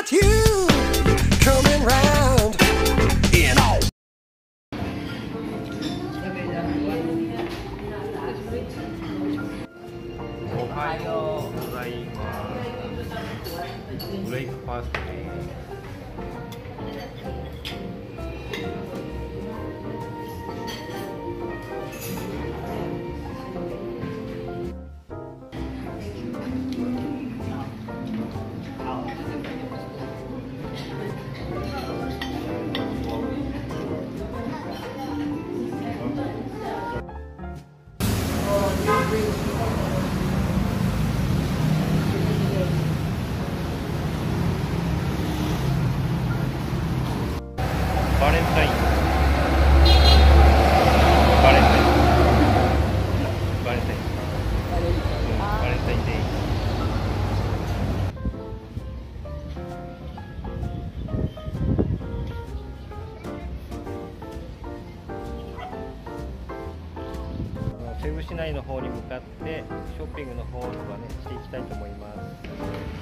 got you coming round in all. おはようございます。ブレイクファーストです。バレンタイン、バレンタイン、バレンタイン、バレンタインデー。セブ市内の方に向かってショッピングの方とかねしていきたいと思います。